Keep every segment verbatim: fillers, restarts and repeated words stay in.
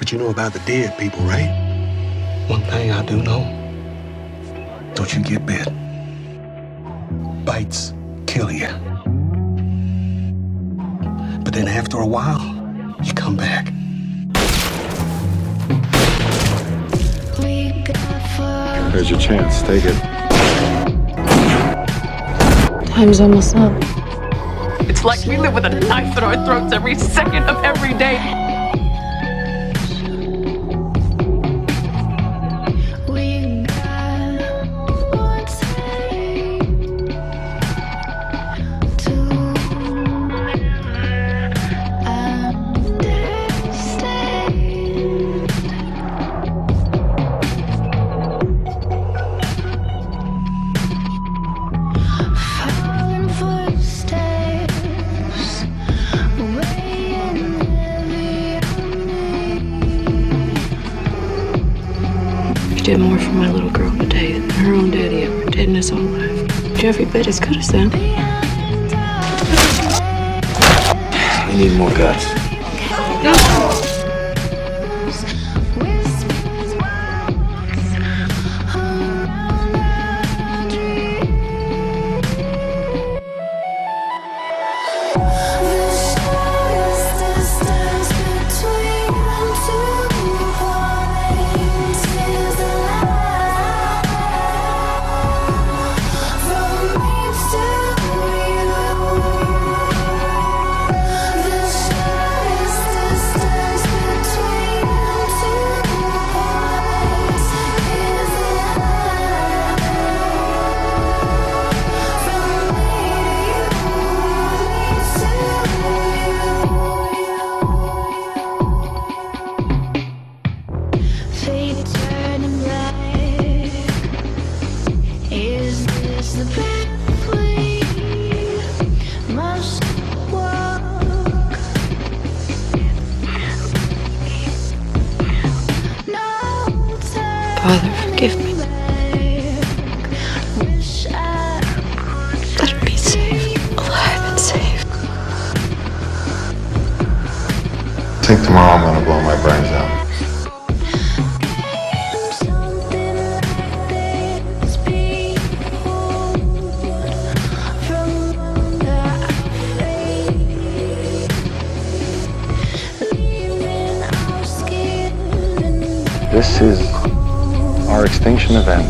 But you know about the dead people, right? One thing I do know, don't you get bit. Bites kill you. But then after a while, you come back. There's your chance. Take it. Time's almost up. It's like we live with a knife in our throats every second of every day. You did more for my little girl today than her own daddy ever did in his whole life. Jeffrey bet as good as them. We need more guts. No. Father, forgive me. Let him be safe, alive and safe. I think tomorrow I'm gonna blow my brains out. This is our extinction event.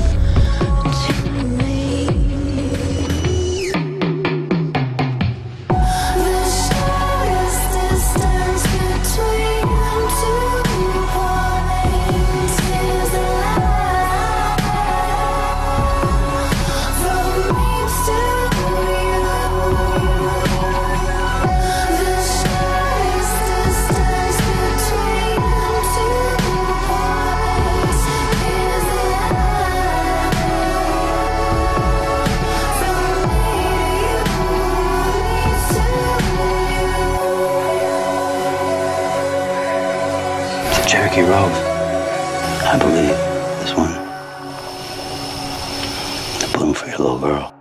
Cherokee Road, I believe, this one. I put them for your little girl.